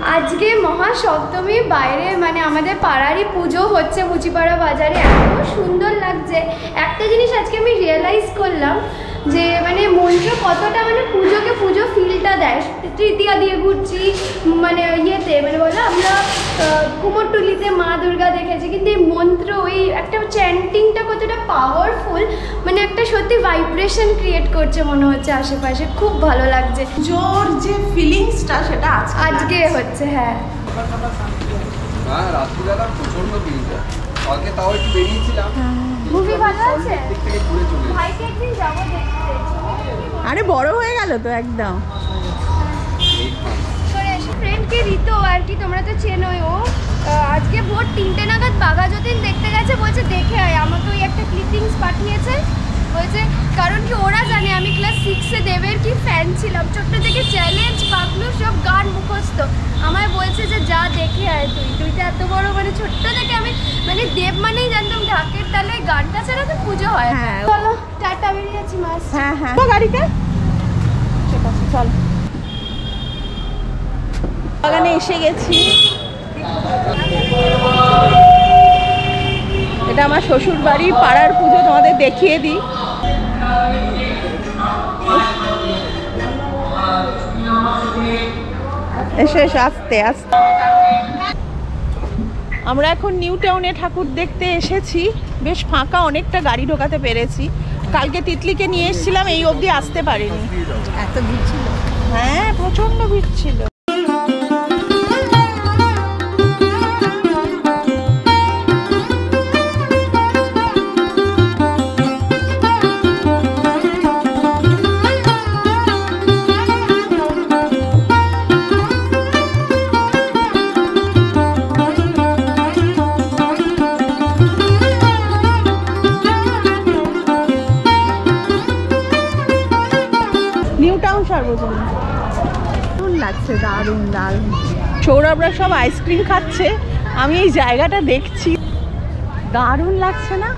আজকে মহাসপ্তমী বাইরে মানে আমাদের পাড়ারই পুজো হচ্ছে মুচিপাড়া বাজারে, এত সুন্দর লাগছে। একটা জিনিস আজকে আমি রিয়েলাইজ করলাম যে মানে মন্ত্র কতটা মানে পুজোকে পুজো ফিলটা দেয়। তৃতীয়া দিয়ে ঘুরছি মানে ইয়েতে মানে বলো আমরা কুমোরটুলিতে মা দুর্গা দেখেছি, কিন্তু এই মন্ত্র ওই একটা চ্যান্টিংটা কতটা পাওয়ারফুল, মানে একটা সত্যি ভাইব্রেশন ক্রিয়েট করছে মনে হচ্ছে আশেপাশে, খুব ভালো লাগছে। জোর যে ফিলিংসটা সেটা আজকে হচ্ছে। হ্যাঁ রাত্রিবেলা প্রচন্ড ভিড়, কালকে তাও একটু বেরিয়েছিলাম। মুভি ভালো আছে, ভাইকে একদিন যাবো দেখতে। আরে বড় হয়ে গেল তো একদম। ফ্রেন্ডকে রিতো আর কি, তোমরা তো চেনোই, ও আজকে ভোর 3টে নাগাদ বাঘা যতীন দেখতে গেছে, বলছে দেখে আয়। আমাকে ওই একটা ক্লিপিংস পাঠিয়েছে, বলছে কারণ কি ওরা জানে আমি ক্লাস 6-এ দেবের কি ফ্যান ছিলাম, ছোট্ট থেকে চ্যালেঞ্জ পাগলু সব গান মুখস্থ। আমায় বলছে যে যা দেখে আয়, তুই তো এত বড় মানে ছোট্ট থেকে আমি মানে দেব মানেই জানতাম ঢাকের তালে, গানটা ছাড়া তো পুজো হয়। হ্যাঁ চলো টাটা, বেরিয়ে যাচ্ছি মাস। হ্যাঁ হ্যাঁ গাড়িতে ঠিক আছে চল। বাগানে এসে গেছি, এটা আমার শ্বশুর বাড়ি, পাড়ার পুজো তোমাদের দেখিয়ে দিই। এসে আস্তে আস্তে আমরা এখন নিউ টাউনে ঠাকুর দেখতে এসেছি, বেশ ফাঁকা, অনেকটা গাড়ি ঢোকাতে পেরেছি। কালকে তিতলিকে নিয়ে এসেছিলাম, এই অবধি আসতে পারিনি, এত ভিড় ছিল। হ্যাঁ প্রচন্ড ভিড় ছিল। দারুণ লাগছে, দারুণ দারুণ। সৌরভরা সব আইসক্রিম খাচ্ছে, আমি এই জায়গাটা দেখছি, দারুণ লাগছে না?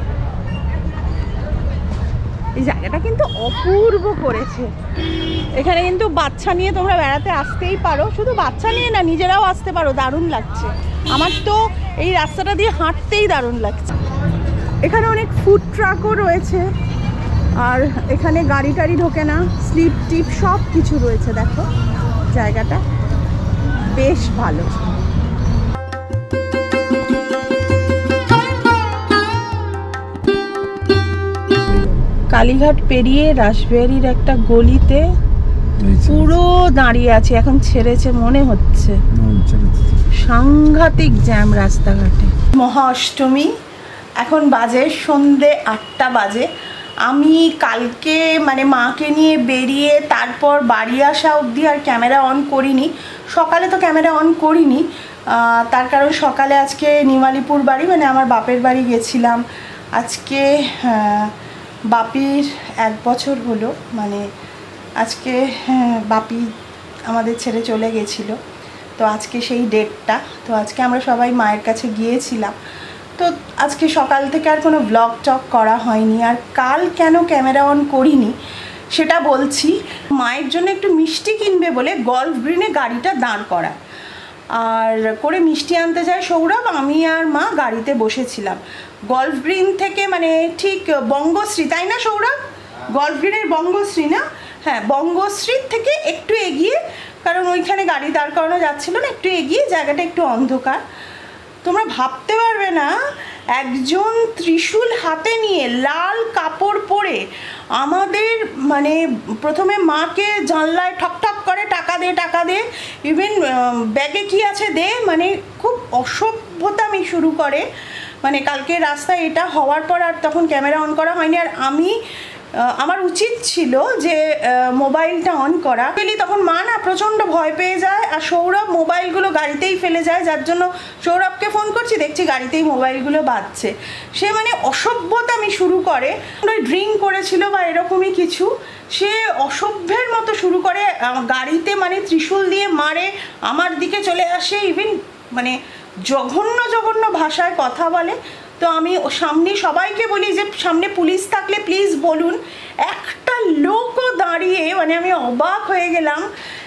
এই জায়গাটা কিন্তু অপূর্ব করেছে। এখানে কিন্তু বাচ্চা নিয়ে তোমরা বেড়াতে আসতেই পারো, শুধু বাচ্চা নিয়ে না নিজেরাও আসতে পারো, দারুণ লাগছে। আমার তো এই রাস্তাটা দিয়ে হাঁটতেই দারুণ লাগছে। এখানে অনেক ফুড ট্রাকও রয়েছে, আর এখানে গাড়ি টাড়ি ঢোকে না, স্লিপ টিপ সব কিছু রয়েছে। দেখো জায়গাটা বেশ ভালো। কালীঘাট পেরিয়ে রাসবিহারীর একটা গলিতে পুরো দাঁড়িয়ে আছে, এখন ছেড়েছে মনে হচ্ছে, সাংঘাতিক জ্যাম রাস্তাঘাটে। মহা অষ্টমী, এখন বাজে সন্ধে 8টা বাজে। আমি কালকে মানে মাকে নিয়ে বেরিয়ে তারপর বাড়ি আসা অবধি আর ক্যামেরা অন করিনি। সকালে তো ক্যামেরা অন করিনি, তার কারণ সকালে আজকে নিমালিপুর বাড়ি মানে আমার বাপের বাড়ি গেছিলাম। আজকে বাপির 1 বছর হলো, মানে আজকে বাপি আমাদের ছেড়ে চলে গেছিলো, তো আজকে সেই ডেটটা। তো আজকে আমরা সবাই মায়ের কাছে গিয়েছিলাম, তো আজকে সকাল থেকে আর কোনো ব্লগ টক করা হয়নি। আর কাল কেন ক্যামেরা অন করিনি সেটা বলছি। মায়ের জন্য একটু মিষ্টি কিনবে বলে গল্ফ গ্রিনে গাড়িটা দাঁড় করায়, আর করে মিষ্টি আনতে যায় সৌরভ, আমি আর মা গাড়িতে বসেছিলাম। গল্ফ গ্রিন থেকে মানে ঠিক বঙ্গশ্রী, তাই না সৌরভ? গল্ফ গ্রিনের বঙ্গশ্রী না? হ্যাঁ, বঙ্গশ্রীর থেকে একটু এগিয়ে, কারণ ওইখানে গাড়ি দাঁড় করানো যাচ্ছিলো না, একটু এগিয়ে, জায়গাটা একটু অন্ধকার। তোমরা ভাবতে পারবে না, একজন ত্রিশূল হাতে নিয়ে লাল কাপড় পরে আমাদের মানে প্রথমে মাকে জানলায় ঠক ঠক করে টাকা দে টাকা দে, ইভেন ব্যাগে কি আছে দে, মানে খুব অসভ্যতামি শুরু করে। মানে কালকে রাস্তায় এটা হওয়ার পর আর তখন ক্যামেরা অন করা হয়নি। আর আমার উচিত ছিল যে মোবাইলটা অন করা, তখন মা না প্রচণ্ড ভয় পেয়ে যায়, আর সৌরভ মোবাইলগুলো গাড়িতেই ফেলে যায়, যার জন্য সৌরভকে ফোন করছি, দেখছি গাড়িতেই মোবাইলগুলো বাজছে। সে মানে অসভ্যতামি শুরু করে, ড্রিঙ্ক করেছিল বা এরকমই কিছু, সে অসভ্যের মতো শুরু করে, গাড়িতে মানে ত্রিশূল দিয়ে মারে, আমার দিকে চলে আসে, ইভেন মানে জঘন্য জঘন্য ভাষায় কথা বলে। তো আমি সামনে সবাইকে বলি যে সামনে পুলিশ থাকলে প্লিজ বলুন। একটা লোকও দাঁড়িয়ে, মানে আমি অবাক হয়ে গেলাম, একটা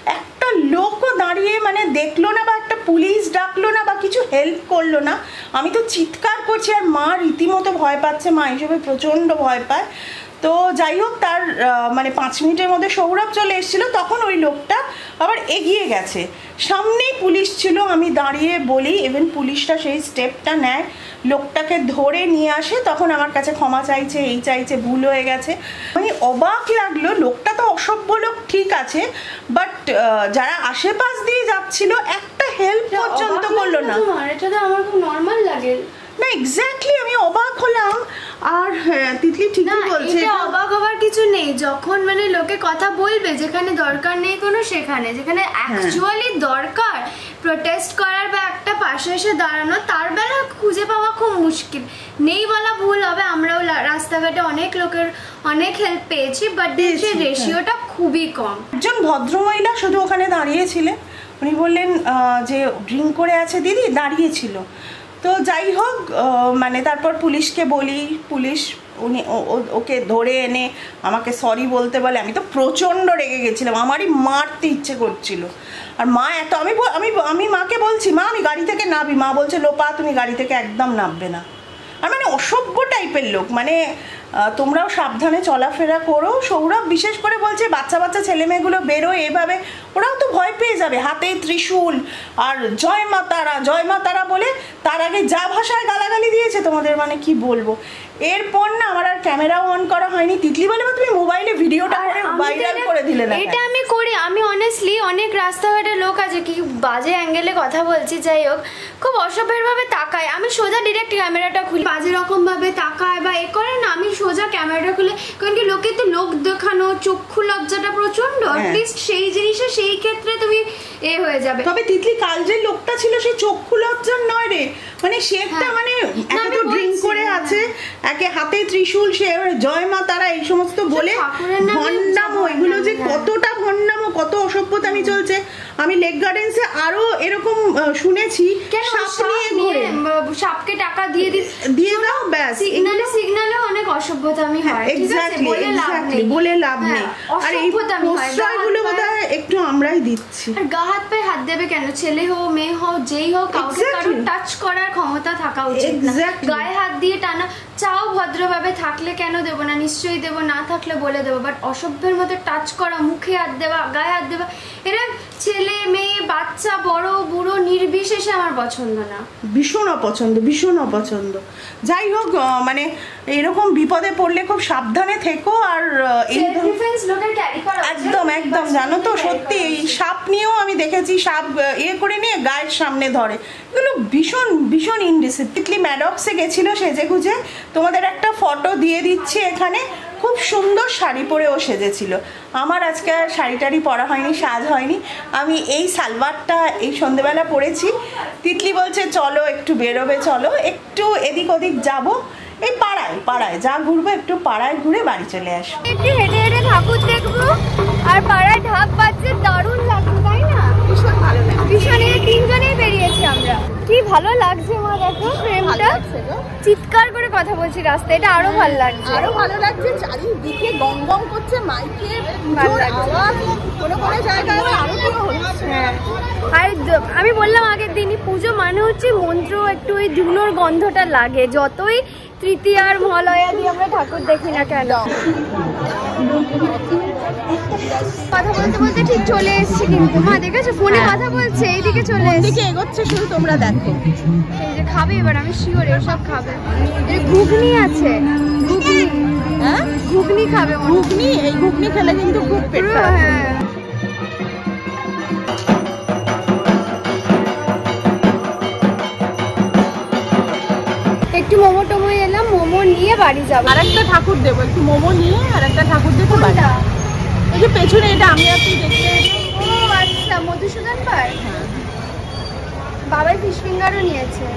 একটা লোকও দাঁড়িয়ে মানে দেখলো না, বা একটা পুলিশ ডাকলো না, বা কিছু হেল্প করলো না। আমি তো চিৎকার করছি, আর মা রীতিমতো ভয় পাচ্ছে, মা হিসেবে প্রচণ্ড ভয় পায়। তো যাই হোক, তার মানে 5 মিনিটের মধ্যে সৌরভ চলে এসেছিলো, তখন ওই লোকটা আবার এগিয়ে গেছে, সামনেই পুলিশ ছিল। আমি দাঁড়িয়ে বলি, ইভেন পুলিশটা সেই স্টেপটা নেয়, লোকটাকে ধরে নিয়ে আসে, তখন আমার কাছে ক্ষমা চাইছে, এই চাইছে, ভুল হয়ে গেছে। মানে অবাক লাগলো, লোকটা তো অসভ্য লোক ঠিক আছে, বাট যারা আশেপাশ দিয়ে যাচ্ছিল একটা হেল্প পর্যন্ত করলো না। এটা তো আমার খুব নর্মাল লাগে না, এক্স্যাক্টলি আমি অবাক হলাম। আর তিতলি ঠিকই বলছে, এটা অবাক হওয়ার কিছু নেই। যখন মানে লোকে কথা বলবে যেখানে দরকার নেই কোনো, সেখানে যেখানে অ্যাকচুয়ালি দরকার প্রোটেস্ট করার বা একটা পাশে এসে দাঁড়ানো, তার বেলা খুঁজে পাওয়া খুব মুশকিল। নেই বলা ভুল হবে, আমরাও রাস্তাঘাটে অনেক লোকের অনেক হেল্প পেয়েছি, বাট দেশের রেশিওটা খুবই কম। একজন ভদ্রমহিলা শুধু ওখানে দাঁড়িয়েছিলেন, উনি বললেন যে ড্রিঙ্ক করে আছে দিদি, দাঁড়িয়েছিল। তো যাই হোক, মানে তারপর পুলিশকে বলি, পুলিশ উনি ওকে ধরে এনে আমাকে সরি বলতে বলে। আমি তো প্রচণ্ড রেগে গেছিলাম, আমারই মারতে ইচ্ছে করছিল। আর মা এত, আমি মাকে বলছি, মা আমি গাড়ি থেকে নামি, মা বলছে লোপা তুমি গাড়ি থেকে একদম নামবে না। আর মানে অসভ্য টাইপের লোক, মানে তোমরাও সাবধানে চলাফেরা করো। সৌরভ বিশেষ করে বলছে বাচ্চা বাচ্চা ছেলেমেয়েগুলো বেরোয় এভাবে, ওরাও তো ভয় পেয়ে যাবে। হাতে ত্রিশূল আর জয় মা তারা, জয় মা তারা বলে তার আগে যা ভাষায় গালাগালি দিয়েছে তোমাদের, মানে কি বলবো। এরপর না আমার আর ক্যামেরাও অন করা হয়নি। তিতলি বলে তুমি মোবাইলে ভিডিওটা করে ভাইরাল করে দিলে না। এটা আমি করি, আমি অনেস্টলি অনেক রাস্তাঘাটের লোক আছে কি বাজে অ্যাঙ্গেলে কথা বলছি, যাই হোক খুব অসভ্যের ভাবে তাকায়, আমি সোজা ডিরেক্ট ক্যামেরাটা খুলি, বাজে রকম ভাবে তাকায় বা এ করে না, আমি সোজা ক্যামেরাটা খুলে, কারণ কি লোকে তো লোক দেখানো, চক্ষু লজ্জাটা প্রচন্ড, অ্যাটলিস্ট সেই জিনিসে সেই ক্ষেত্রে তুমি এ হয়ে যাবে। তবে তিতলি কাল যে লোকটা ছিল সে চক্ষু লজ্জার নয় রে, মানে সে একটা মানে এত ড্রিঙ্ক করে আছে, একে হাতে ত্রিশূল, সে জয় মা তারা এই সমস্ত বলে ভণ্ডামো, এগুলো যে কতটা ভণ্ডামো, কত অসভ্যতামি চলছে। আমি লেক গার্ডেন্সে আরো এরকম শুনেছি, সাপ নিয়ে ঘোরে, সাপকে টাকা দিয়ে দাও ব্যাস, সিগনালে অনেক অসভ্যতামি হয়, এক্স্যাক্টলি বলে লাভ নেই। আর এই প্রশ্রয়গুলো বোধহয় একটু আমরাই দিচ্ছি। আর গা হাত পায়ে হাত দেবে কেন? ছেলে হোক মেয়ে হোক যেই হোক, কাউকে কারোর টাচ করার ক্ষমতা থাকা উচিত না। গায়ে হাত দিয়ে টানা চাও ভদ্রভাবে, থাকলে কেন দেবো না, নিশ্চয়ই দেবো, না থাকলে বলে দেবো, বাট অসভ্যের মতো টাচ করা, মুখে হাত দেওয়া, গায়ে হাত দেওয়া, এরা ছেলে মেয়ে বাচ্চা বড় বুড়ো নির্বিশেষে আমার পছন্দ না, ভীষণ অপছন্দ, ভীষণ অপছন্দ। যাই হোক, মানে এরকম বিপদে পড়লে খুব সাবধানে থেকো। আর একদম একদম জানো তো, সত্যি এই সাপ নিয়েও আমি দেখেছি, সাপ করে নিয়ে গায়ের সামনে ধরে, এগুলো ভীষণ ভীষণ ইনডিসিপ্লিন। ম্যাডক্সে গেছিলো সেজে গুজে, তোমাদের একটা ফটো দিয়ে দিচ্ছি এখানে, খুব সুন্দর শাড়ি পরে ও সেজেছিল। আমার আজকে শাড়ি টাড়ি পরা হয়নি, সাজ হয়নি, আমি এই সালভারটা এই সন্ধেবেলা পরেছি। তিতলি বলছে চলো একটু বেরোবে, চলো একটু এদিক ওদিক যাবো, এই পাড়ায় যা ঘুরবো, একটু পাড়ায় ঘুরে বাড়ি চলে আসবো, একটু হেঁটে হেঁটে ঠাকুর দেখবো। আর পাড়ায় ঢাক বাজছে, দারুণ লাগছে তাই না? ভীষণ ভালো লাগে, ভীষণ। এই 3 জনেই বেরিয়েছি আমরা, কি ভালো লাগছে মা, দেখো ফ্রেমটা, চিৎকার করে কথা বলছি রাস্তায়, এটা আরো ভালো লাগছে, আরো ভালো লাগছে। চারিদিকে গম গম করছে মাইকে আওয়াজ, কোনো জায়গায় আরো পুরো হচ্ছে। আর আমি বললাম আগের দিনই, পুজো মানে হচ্ছে মন্ত্র, একটু ওই ধুনোর গন্ধটা লাগে, যতই তৃতীয়ার মহালয়া দিয়ে আমরা ঠাকুর দেখি না কেন। কথা বলতে বলতে ঠিক চলে এসেছি, কিন্তু মা দেখেছো ফোনে কথা বলছে, এইদিকে চলে এসেছি, এগোচ্ছে শুধু, তোমরা দেখো। এই যে খাবে এবার, আমি শিওর এসব খাবে। এই ঘুগনি আছে, ঘুগনি, হ্যাঁ ঘুগনি খাবে, ঘুগনি, এই ঘুগনি খেলে কিন্তু খুব পেট খারাপ। হ্যাঁ একটু মোমো টোমো এলাম, মোমো নিয়ে বাড়ি যাবো। আর একটা ঠাকুর দেবো, একটু মোমো নিয়ে আর একটা ঠাকুর দেবো বাড়ি। এই যে পেছনে এটা আমি আপনি দেখতে। ও আচ্ছা, মধুসূদন পার্ক। বাবাই ফিশ ফিঙ্গারও নিয়েছে,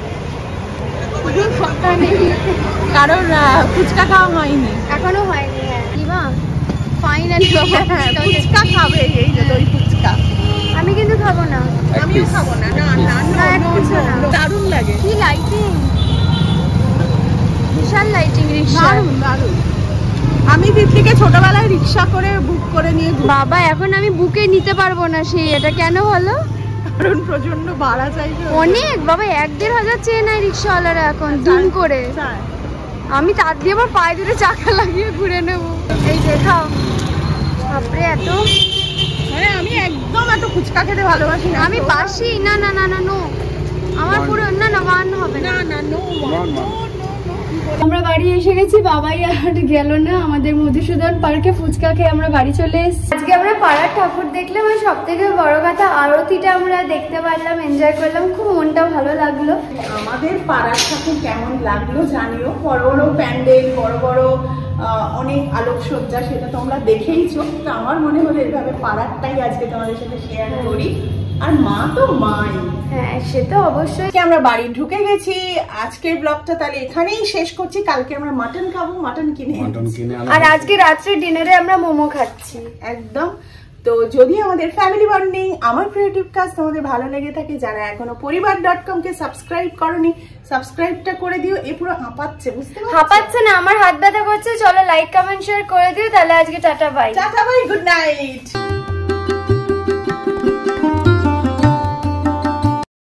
কারণ ফুচকা খাওয়া হয়নি, এখনো হয়নি। হ্যাঁ কিবা ফাইনালি ফুচকা খাবে, এই যে দই ফুচকা। আমি কিন্তু খাবো না, আমিও খাবো না, না না না, দারুণ লাগে। কি লাইটিং, বিশাল লাইটিং, রিক্সা দারুণ। আমি তিতলিকে ছোটবেলায় রিক্সা করে বুক করে নিয়ে বাবা এখন আমি বুকে নিতে পারবো না, সেই এটা কেন হলো? কারণ প্রচন্ড ভাড়া চাইছে অনেক বাবা, 1-1,500 চেয়ে নেয় রিক্সাওয়ালারা এখন দুম করে। আমি তার দিয়ে আমার পায়ে দুটো চাকা লাগিয়ে ঘুরে নেবো। এই দেখাও বাপরে এত, মানে আমি একদম এত ফুচকা খেতে ভালোবাসি না। আমি বাসি না না না না নো, আমার পুরো না না ওয়ান হবে না না নো। আমরা বাড়ি এসে গেছি, বাবাই আর গেল না, আমাদের মধুসূদন পার্কে ফুচকা খেয়ে আমরা বাড়ি চলে এসেছি। আজকে আমরা পাড়ার ঠাকুর দেখলাম, আর সব থেকে বড় কথা আরতিটা আমরা দেখতে পারলাম, এনজয় করলাম, খুব মনটা ভালো লাগলো। আমাদের পাড়ার ঠাকুর কেমন লাগলো জানিও। বড় বড় প্যান্ডেল, বড় বড় অনেক আলোকসজ্জা, সেটা তোমরা দেখেইছো। তো আমার মনে হলো এইভাবে পাড়ারটাই আজকে তোমাদের সাথে শেয়ার করি। আর মা তো মাই, হ্যাঁ সে তো অবশ্যই। আমরা বাড়ি ঢুকে গেছি। আজকের ব্লগটা তাহলে এখানেই শেষ করছি। কালকে আমরা মাটন খাবো, মাটন কিনে আর আজকে রাত্রে ডিনারে আমরা মোমো খাচ্ছি একদম। তো যদি আমাদের ফ্যামিলি বন্ডিং, আমার ক্রিয়েটিভ কাজ তোমাদের ভালো লেগে থাকে, যারা এখনো পরিবার.com কে সাবস্ক্রাইব করনি, সাবস্ক্রাইবটা করে দিও। এ পুরো হাঁপাচ্ছে, বুঝতে পারছো? হাঁপাচ্ছে না, আমার হাত ব্যথা করছে। চলো লাইক কমেন্ট শেয়ার করে দিও। তাহলে আজকে টাটা বাই। টাটা বাই, গুড নাইট।